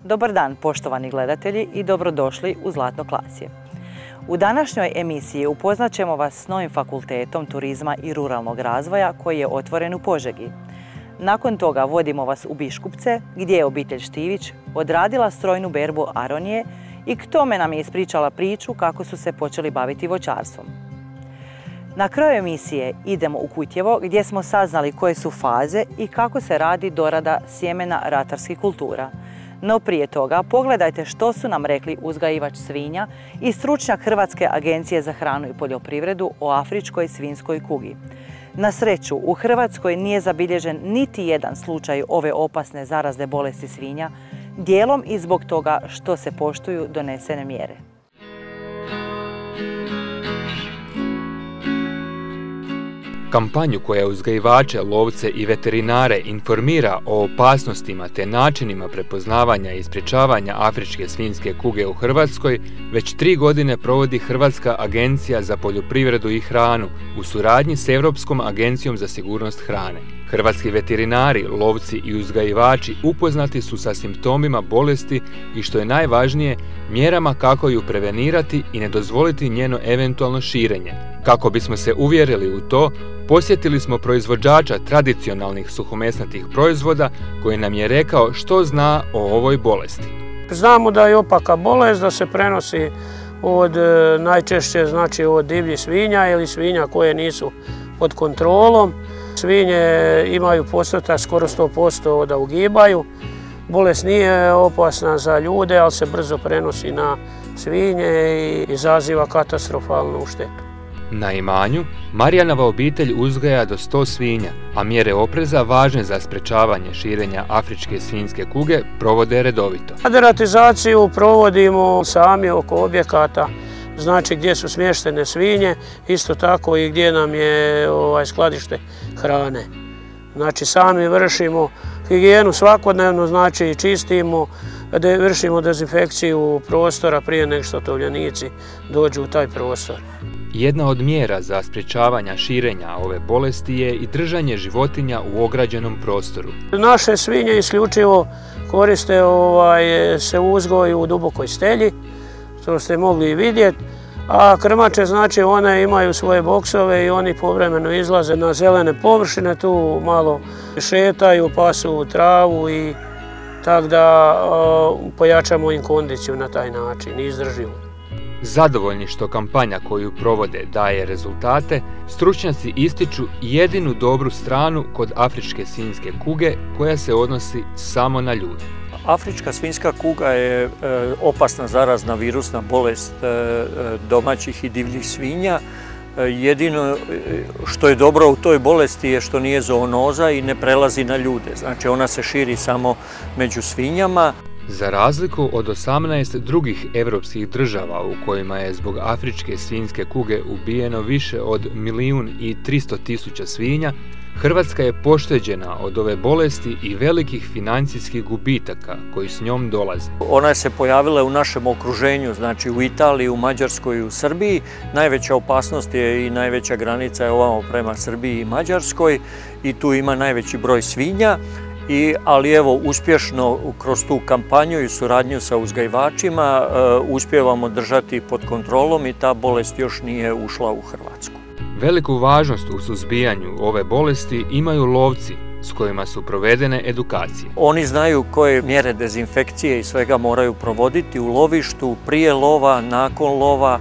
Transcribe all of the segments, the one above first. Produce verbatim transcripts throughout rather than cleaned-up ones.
Dobar dan poštovani gledatelji i dobrodošli u Zlatno klasje. U današnjoj emisiji upoznat ćemo vas s novim fakultetom turizma i ruralnog razvoja koji je otvoren u Požegi. Nakon toga vodimo vas u Biškupce gdje je obitelj Štivić odradila strojnu berbu aronije i k tome nam je ispričala priču kako su se počeli baviti voćarstvom. Na kraju emisije idemo u Kutjevo gdje smo saznali koje su faze i kako se radi dorada sjemena ratarskih kultura. No prije toga pogledajte što su nam rekli uzgajivač svinja i stručnjak Hrvatske agencije za hranu i poljoprivredu o afričkoj svinjskoj kugi. Na sreću, u Hrvatskoj nije zabilježen niti jedan slučaj ove opasne zarazne bolesti svinja, dijelom i zbog toga što se poštuju donesene mjere. Kampanju koja uzgajivače, lovce i veterinare informira o opasnostima te načinima prepoznavanja i sprječavanja afričke svinjske kuge u Hrvatskoj već tri godine provodi Hrvatska agencija za poljoprivredu i hranu u suradnji s Europskom agencijom za sigurnost hrane. Hrvatski veterinari, lovci i uzgajivači upoznati su sa simptomima bolesti i, što je najvažnije, mjerama kako ju prevenirati i ne dozvoliti njeno eventualno širenje. Kako bismo se uvjerili u to, posjetili smo proizvođača tradicionalnih suhomesnatih proizvoda koji nam je rekao što zna o ovoj bolesti. Znamo da je opaka bolest, da se prenosi od najčešće znači od divljih svinja ili svinja koje nisu pod kontrolom. Svinje imaju postotak skoro sto posto da ugibaju. Bolest nije opasna za ljude, ali se brzo prenosi na svinje i izaziva katastrofalnu štetu. Na imanju Marijanova obitelj uzgaja do sto svinja, a mjere opreza važne za sprečavanje širenja afričke svinjske kuge provode redovito. Deratizaciju provodimo sami oko objekata, znači gdje su smještene svinje, isto tako i gdje nam je ovaj, skladište hrane. Znači sami vršimo higijenu svakodnevno, znači čistimo, de, vršimo dezinfekciju prostora prije nego što tovljenici dođu u taj prostor. Jedna od mjera za sprječavanje širenja ove bolesti je i držanje životinja u ograđenom prostoru. Naše svinje isključivo koriste ovaj, se uzgoj u dubokoj stelji, što ste mogli i vidjeti, a krmače znači one imaju svoje boksove i oni povremeno izlaze na zelene površine, tu malo šetaju, pasu travu i tako da o, pojačamo im kondiciju na taj način, izdrživu. Zadovoljni što kampanja koju provode daje rezultate, stručnjaci ističu jedinu dobru stranu kod afričke svinjske kuge koja se odnosi samo na ljude. Afrička svinjska kuga je e, opasna zarazna virusna bolest e, domaćih i divljih svinja. E, jedino što je dobro u toj bolesti je što nije zoonoza i ne prelazi na ljude. Znači ona se širi samo među svinjama. Za razliku od osamnaest drugih europskih država u kojima je zbog afričke svinjske kuge ubijeno više od milijun i tristo tisuća svinja, Hrvatska je pošteđena od ove bolesti i velikih financijskih gubitaka koji s njom dolaze. Ona se pojavila u našem okruženju, znači u Italiji, u Mađarskoj i u Srbiji. Najveća opasnost je i najveća granica je ovamo prema Srbiji i Mađarskoj i tu ima najveći broj svinja. I, ali evo, uspješno kroz tu kampanju i suradnju sa uzgajivačima e, uspijevamo držati pod kontrolom i ta bolest još nije ušla u Hrvatsku. Veliku važnost u suzbijanju ove bolesti imaju lovci s kojima su provedene edukacije. Oni znaju koje mjere dezinfekcije i svega moraju provoditi u lovištu, prije lova, nakon lova,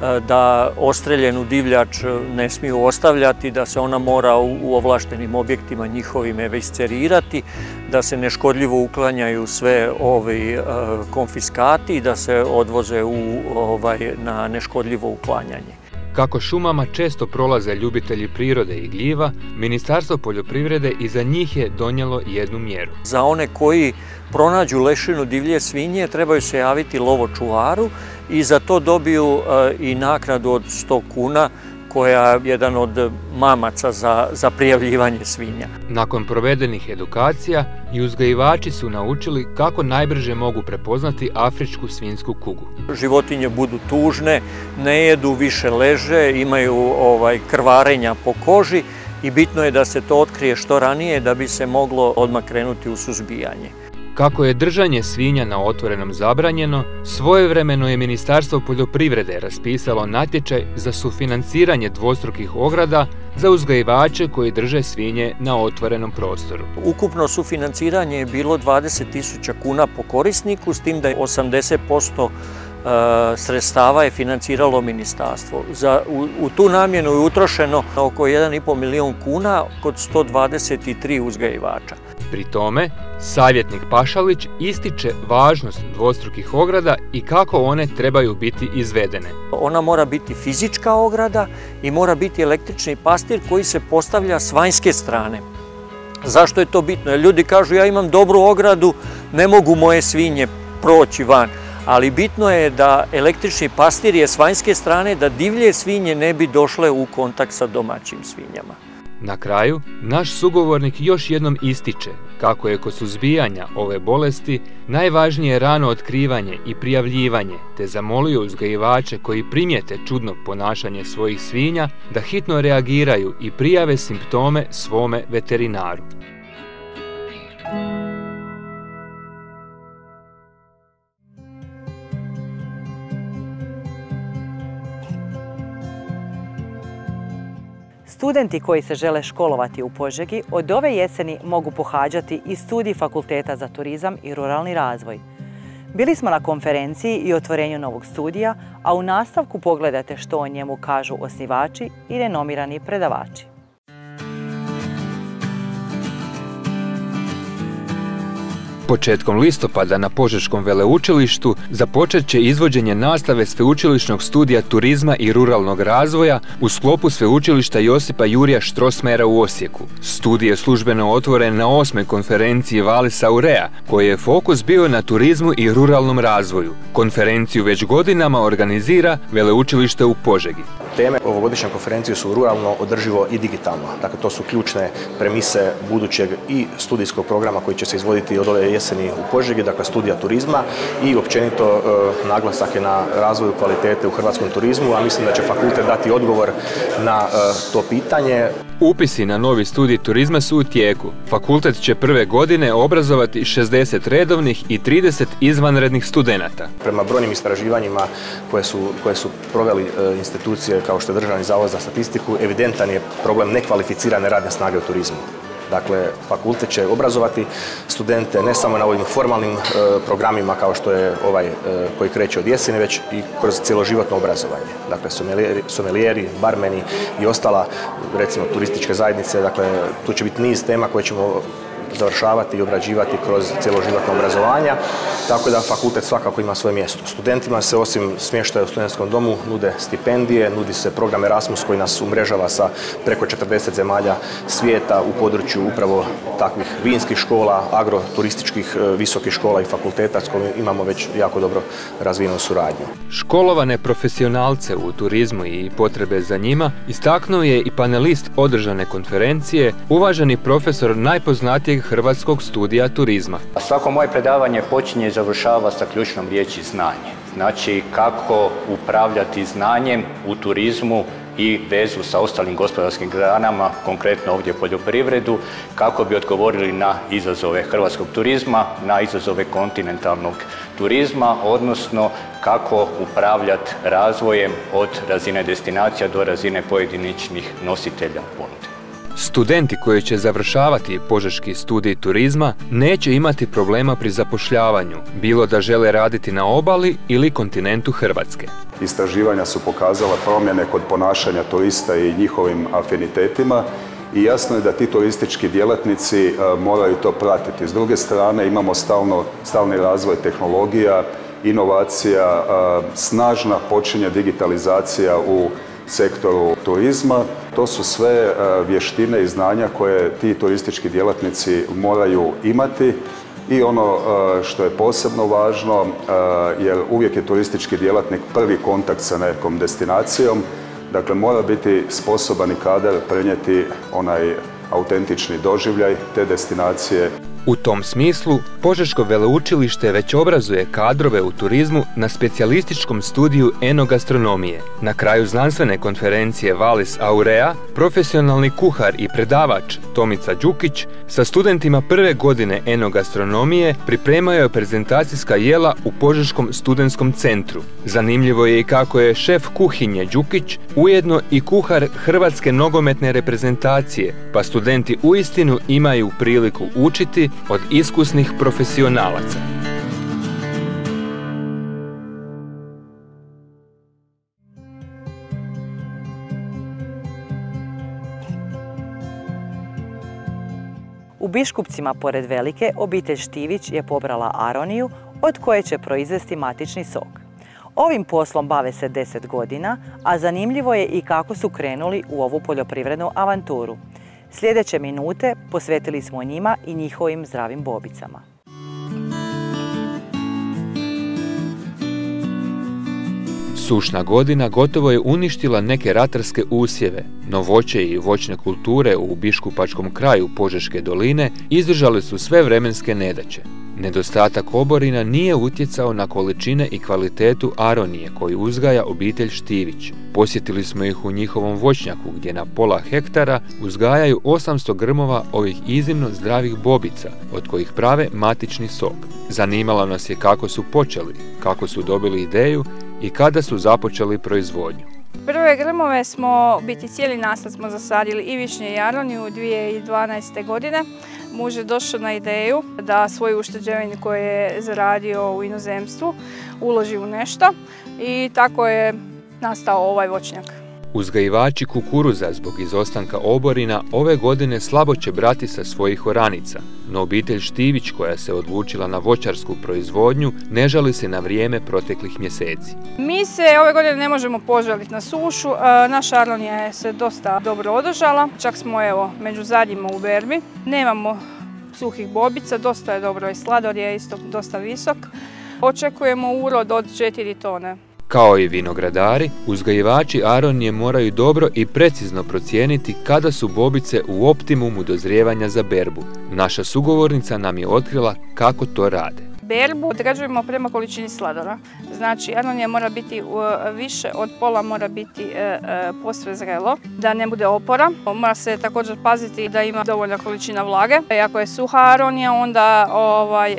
da ostreljenu divljač ne smiju ostavljati, da se ona mora u ovlaštenim objektima njihovim eviscerirati, da se neškodljivo uklanjaju sve ovi konfiskati i da se odvoze u, ovaj, na neškodljivo uklanjanje. Kako šumama često prolaze ljubitelji prirode i gljiva, Ministarstvo poljoprivrede i za njih je donijelo jednu mjeru. Za one koji pronađu lešinu divlje svinje trebaju se javiti lovočuvaru i za to dobiju i naknadu od sto kuna koja je jedan od mamaca za, za prijavljivanje svinja. Nakon provedenih edukacija i uzgajivači su naučili kako najbrže mogu prepoznati afričku svinjsku kugu. Životinje budu tužne, ne jedu, više leže, imaju ovaj, krvarenja po koži i bitno je da se to otkrije što ranije da bi se moglo odmah krenuti u suzbijanje. Kako je držanje svinja na otvorenom zabranjeno, svojevremeno je Ministarstvo poljoprivrede raspisalo natječaj za sufinanciranje dvostrukih ograda za uzgajivače koji drže svinje na otvorenom prostoru. Ukupno sufinanciranje je bilo dvadeset tisuća kuna po korisniku, s tim da je osamdeset posto sredstava je financiralo ministarstvo. Za, u, u tu namjenu je utrošeno oko jedan i pol milijun kuna kod sto dvadeset tri uzgajivača. Pri tome, savjetnik Pašalić ističe važnost dvostrukih ograda i kako one trebaju biti izvedene. Ona mora biti fizička ograda i mora biti električni pastir koji se postavlja s vanjske strane. Zašto je to bitno? Jer ljudi kažu ja imam dobru ogradu, ne mogu moje svinje proći van. Ali bitno je da električni pastir je s vanjske strane, da divlje svinje ne bi došle u kontakt sa domaćim svinjama. Na kraju, naš sugovornik još jednom ističe kako je kod suzbijanja ove bolesti najvažnije rano otkrivanje i prijavljivanje, te zamolio uzgajivače koji primijete čudno ponašanje svojih svinja da hitno reagiraju i prijave simptome svome veterinaru. Studenti koji se žele školovati u Požegi od ove jeseni mogu pohađati i studij Fakulteta za turizam i ruralni razvoj. Bili smo na konferenciji i otvorenju novog studija, a u nastavku pogledajte što o njemu kažu osnivači i renomirani predavači. Početkom listopada na Požeškom veleučilištu započet će izvođenje nastave sveučilišnog studija turizma i ruralnog razvoja u sklopu sveučilišta Josipa Jurja Strossmayera u Osijeku. Studij je službeno otvoren na osmoj konferenciji Vallis Aurea, koji je fokus bio na turizmu i ruralnom razvoju. Konferenciju već godinama organizira veleučilište u Požegi. Teme ovogodišnje konferencije su ruralno, održivo i digitalno. Dakle, to su ključne premise budućeg i studijskog programa koji će se izvoditi od ove jeseni u Požegi, dakle studija turizma i općenito e, naglasak je na razvoju kvalitete u hrvatskom turizmu, a mislim da će fakultet dati odgovor na e, to pitanje. Upisi na novi studij turizma su u tijeku. Fakultet će prve godine obrazovati šezdeset redovnih i trideset izvanrednih studenata. Prema brojnim istraživanjima koje su, koje su proveli e, institucije kao što je Državni zavod za statistiku, evidentan je problem nekvalificirane radne snage u turizmu. Dakle, fakultet će obrazovati studente ne samo na ovim formalnim e, programima kao što je ovaj e, koji kreće od jeseni, već i kroz cjeloživotno obrazovanje. Dakle, somelijeri, somelijeri, barmeni i ostala, recimo, turističke zajednice. Dakle, tu će biti niz tema koje ćemo završavati i obrađivati kroz cjeloživotno obrazovanja, tako da fakultet svakako ima svoje mjesto. Studentima se osim smještaja u studentskom domu nude stipendije, nudi se program Erasmus koji nas umrežava sa preko četrdeset zemalja svijeta u području upravo takvih vinskih škola, agroturističkih visokih škola i fakulteta s kojima imamo već jako dobro razvijenu suradnju. Školovane profesionalce u turizmu i potrebe za njima istaknuo je i panelist održane konferencije, uvaženi profesor najpoznatijeg Hrvatskog studija turizma. Svako moje predavanje počinje i završava sa ključnom riječi znanje. Znači kako upravljati znanjem u turizmu i vezu sa ostalim gospodarskim granama, konkretno ovdje poljoprivredu, kako bi odgovorili na izazove hrvatskog turizma, na izazove kontinentalnog turizma, odnosno kako upravljati razvojem od razine destinacija do razine pojedinačnih nositelja ponude. Studenti koji će završavati Požeški studij turizma neće imati problema pri zapošljavanju, bilo da žele raditi na obali ili kontinentu Hrvatske. Istraživanja su pokazala promjene kod ponašanja turista i njihovim afinitetima i jasno je da ti turistički djelatnici moraju to pratiti. S druge strane imamo stalno, stalni razvoj tehnologija, inovacija, snažna počinje digitalizacija u sektoru turizma. To su sve vještine i znanja koje ti turistički djelatnici moraju imati i ono što je posebno važno, jer uvijek je turistički djelatnik prvi kontakt sa nekom destinacijom, dakle mora biti sposoban i kadar prenijeti onaj autentični doživljaj te destinacije. U tom smislu, Požeško veleučilište već obrazuje kadrove u turizmu na specijalističkom studiju enogastronomije. Na kraju znanstvene konferencije Valis Aurea, profesionalni kuhar i predavač Tomica Đukić sa studentima prve godine enogastronomije pripremao je prezentacijska jela u Požeškom studentskom centru. Zanimljivo je i kako je šef kuhinje Đukić ujedno i kuhar Hrvatske nogometne reprezentacije, pa studenti uistinu imaju priliku učiti od iskusnih profesionalaca. U Biškupcima pored Velike obitelj Štivić je pobrala aroniju od koje će proizvesti matični sok. Ovim poslom bave se deset godina, a zanimljivo je i kako su krenuli u ovu poljoprivrednu avanturu. Sljedeće minute posvetili smo njima i njihovim zdravim bobicama. Sušna godina gotovo je uništila neke ratarske usjeve, no voće i voćne kulture u biškupačkom kraju Požeške doline izdržale su sve vremenske nedaće. Nedostatak oborina nije utjecao na količine i kvalitetu aronije koju uzgaja obitelj Štivić. Posjetili smo ih u njihovom voćnjaku gdje na pola hektara uzgajaju osamsto grmova ovih iznimno zdravih bobica od kojih prave matični sok. Zanimalo nas je kako su počeli, kako su dobili ideju i kada su započeli proizvodnju. Prve grmove smo, biti cijeli nasad smo zasadili i višnje i aroniju dvije tisuće dvanaeste. godine. Muž je došao na ideju da svoju ušteđevinu koju je zaradio u inozemstvu uloži u nešto i tako je nastao ovaj voćnjak. Uzgajivači kukuruza zbog izostanka oborina ove godine slabo će brati sa svojih oranica, no obitelj Štivić koja se odlučila na voćarsku proizvodnju ne žali se na vrijeme proteklih mjeseci. Mi se ove godine ne možemo požaliti na sušu, naša aronija je se dosta dobro održala, čak smo evo među zadnjima u berbi. Nemamo suhih bobica, dosta je dobro i slador je isto dosta visok. Očekujemo urod od četiri tone. Kao i vinogradari, uzgajivači aronije moraju dobro i precizno procijeniti kada su bobice u optimumu dozrijevanja za berbu. Naša sugovornica nam je otkrila kako to rade. Berbu određujemo prema količini sladora. Znači, aronija mora biti više od pola, mora biti posve zrelo, da ne bude opora. Mora se također paziti da ima dovoljna količina vlage. Ako je suha aronija, onda ovaj,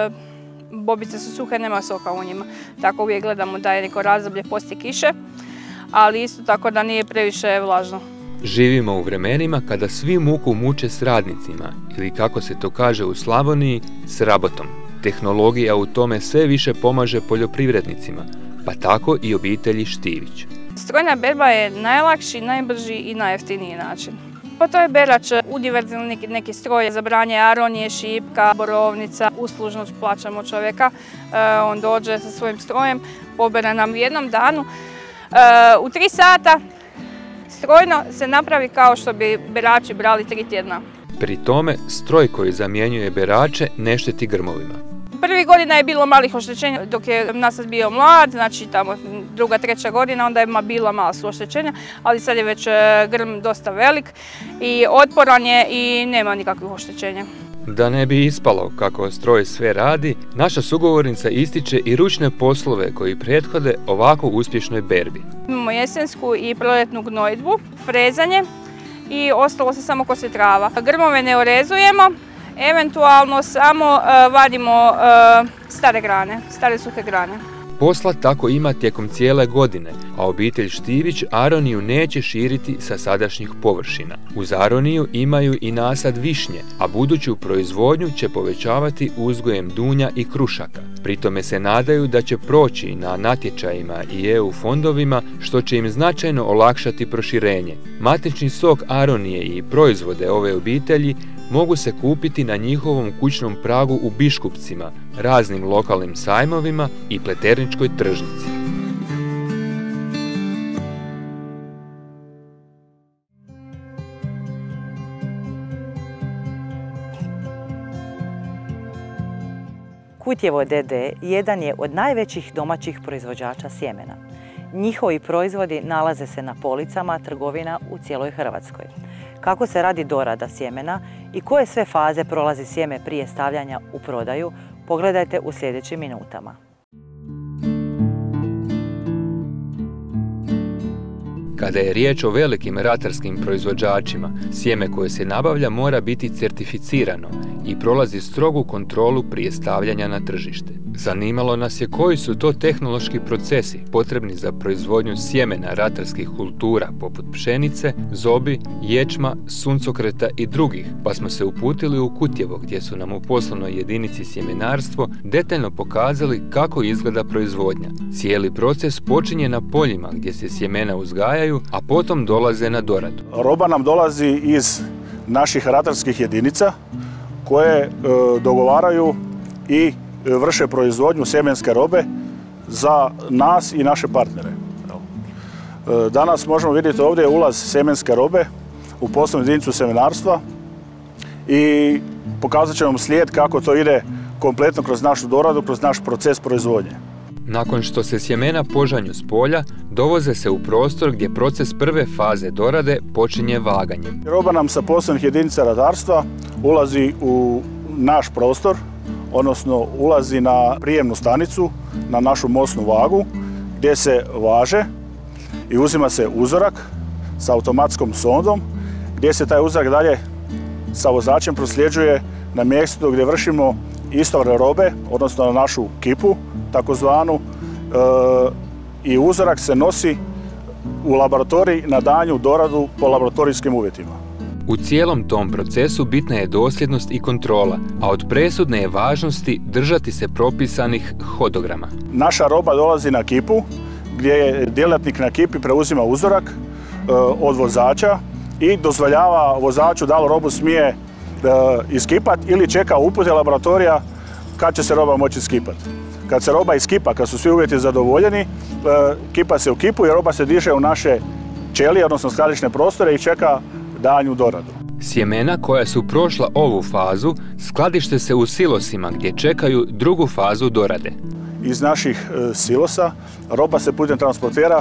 bobice su suhe, nema soka u njima. Tako uvijek gledamo da je neko razdoblje poslije kiše, ali isto tako da nije previše vlažno. Živimo u vremenima kada svi muku muče s radnicima, ili kako se to kaže u Slavoniji, s rabotom. Tehnologija u tome sve više pomaže poljoprivrednicima, pa tako i obitelji Štivić. Strojna berba je najlakši, najbrži i najjeftiniji način. Pa to je berač, univerzalni neki, neki stroj za branje aronije, šipka, borovnica, uslužno plaćamo čovjeka. E, on dođe sa svojim strojem, pobere nam u jednom danu. E, u tri sata strojno se napravi kao što bi berači brali tri tjedna. Pri tome, stroj koji zamjenjuje berače ne šteti grmovima. Prvi godina je bilo malih oštećenja dok je nasad bio mlad, znači tamo druga, treća godina, onda je bilo malo su oštećenja, ali sad je već grm dosta velik i otporan je i nema nikakvih oštećenja. Da ne bi ispalo kako stroj sve radi, naša sugovornica ističe i ručne poslove koji prethode ovako uspješnoj berbi. Imamo jesensku i proljetnu gnojidbu, frezanje i ostalo se samo kosi trava. Grmove ne orezujemo, eventualno samo uh, vadimo uh, stare grane, stare suhe grane. Posla tako ima tijekom cijele godine, a obitelj Štivić aroniju neće širiti sa sadašnjih površina. Uz aroniju imaju i nasad višnje, a buduću proizvodnju će povećavati uzgojem dunja i krušaka. Pritome se nadaju da će proći na natječajima i E U fondovima, što će im značajno olakšati proširenje. Matični sok aronije i proizvode ove obitelji mogu se kupiti na njihovom kućnom pragu u Biškupcima, raznim lokalnim sajmovima i Pleterničkoj tržnici. Kutjevo D D jedan je od najvećih domaćih proizvođača sjemena. Njihovi proizvodi nalaze se na policama trgovina u cijeloj Hrvatskoj. kako se radi dorada sjemena i koje sve faze prolazi sjeme prije stavljanja u prodaju, pogledajte u sljedećim minutama. Kada je riječ o velikim ratarskim proizvođačima, sjeme koje se nabavlja mora biti certificirano i prolazi strogu kontrolu prije stavljanja na tržište. Zanimalo nas je koji su to tehnološki procesi potrebni za proizvodnju sjemena ratarskih kultura poput pšenice, zobi, ječma, suncokreta i drugih, pa smo se uputili u Kutjevo gdje su nam u poslovnoj jedinici sjemenarstvo detaljno pokazali kako izgleda proizvodnja. Cijeli proces počinje na poljima gdje se sjemena uzgajaju, a potom dolaze na doradu. Roba nam dolazi iz naših ratarskih jedinica koje e, dogovaraju i vrše proizvodnju sjemenske robe za nas i naše partnere. Danas možemo vidjeti ovdje ulaz sjemenske robe u poslovnu jedinicu sjemenarstva i pokazat ćemo vam slijed kako to ide kompletno kroz našu doradu, kroz naš proces proizvodnje. Nakon što se sjemena požanju s polja, dovoze se u prostor gdje proces prve faze dorade počinje vaganjem. Roba nam sa poslovnih jedinica ratarstva ulazi u naš prostor, odnosno ulazi na prijemnu stanicu, na našu mosnu vagu, gdje se važe i uzima se uzorak sa automatskom sondom, gdje se taj uzorak dalje sa vozačem prosljeđuje na mjesto gdje vršimo istovare robe, odnosno na našu kipu, takozvanu, e, i uzorak se nosi u laboratorij na daljnju doradu po laboratorijskim uvjetima. U cijelom tom procesu bitna je dosljednost i kontrola, a od presudne je važnosti držati se propisanih hodograma. Naša roba dolazi na kipu, gdje je djelatnik na kipi preuzima uzorak e, od vozača i dozvoljava vozaču da li robu smije e, iskipati ili čeka upute laboratorija kad će se roba moći iskipati. Kad se roba iskipa, kad su svi uvjeti zadovoljeni, e, kipa se u kipu i roba se diže u naše ćelije, odnosno skladišne prostore i čeka daljnju doradu. Sjemena koja su prošla ovu fazu skladište se u silosima gdje čekaju drugu fazu dorade. Iz naših e, silosa roba se putem transportera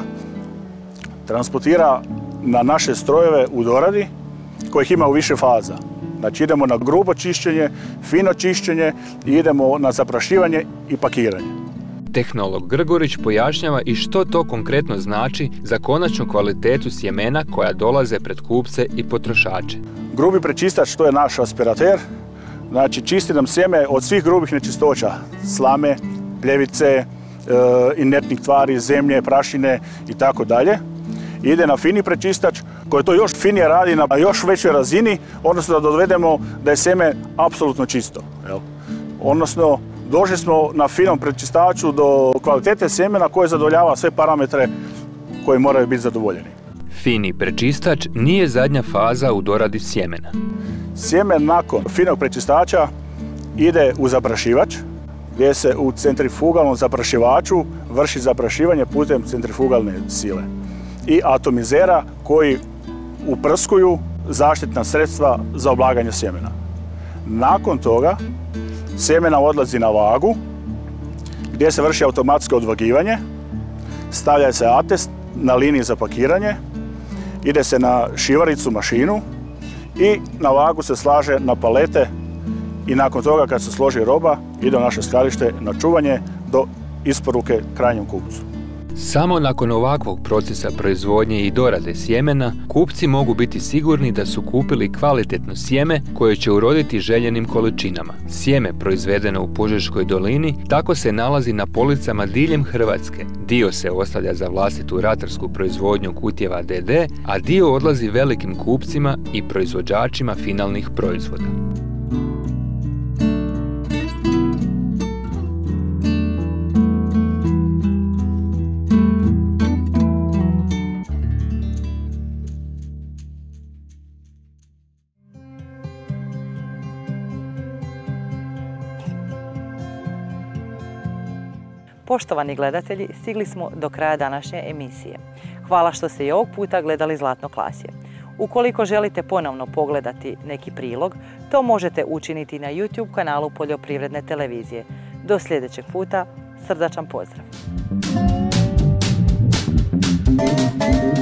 transportira na naše strojeve u doradi kojih ima u više faza. Znači idemo na grubo čišćenje, fino čišćenje i idemo na zaprašivanje i pakiranje. Tehnolog Grgurić pojašnjava i što to konkretno znači za konačnu kvalitetu sjemena koja dolaze pred kupce i potrošače. Grubi prečistač, to je naš aspirater, znači čisti nam sjeme od svih grubih nečistoća, slame, pljevice, e, inertnih tvari, zemlje, prašine i tako dalje. Ide na fini prečistač koji to još finije radi na još većoj razini, odnosno da dovedemo da je sjeme apsolutno čisto. Jel? Odnosno, došli smo na finom prečistaču do kvalitete sjemena koje zadovoljava sve parametre koji moraju biti zadovoljeni. Fini prečistač nije zadnja faza u doradi sjemena. Sjeme nakon finog prečistača ide u zaprašivač, gdje se u centrifugalnom zaprašivaču vrši zaprašivanje putem centrifugalne sile i atomizera koji uprskuju zaštitna sredstva za oblaganje sjemena. Nakon toga sjemena odlazi na vagu gdje se vrši automatsko odvagivanje, stavlja se atest na liniji za pakiranje, ide se na šivaricu mašinu i na vagu se slaže na palete i nakon toga kad se složi roba ide u naše skladište na čuvanje do isporuke krajnjem kupcu. Samo nakon ovakvog procesa proizvodnje i dorade sjemena, kupci mogu biti sigurni da su kupili kvalitetno sjeme koje će uroditi željenim količinama. Sjeme proizvedeno u Požeškoj dolini tako se nalazi na policama diljem Hrvatske. Dio se ostavlja za vlastitu ratarsku proizvodnju Kutjeva d d, a dio odlazi velikim kupcima i proizvođačima finalnih proizvoda. Poštovani gledatelji, stigli smo do kraja današnje emisije. Hvala što ste i ovog puta gledali Zlatno klasje. Ukoliko želite ponovno pogledati neki prilog, to možete učiniti na YouTube kanalu Poljoprivredne televizije. Do sljedećeg puta, srdačan pozdrav!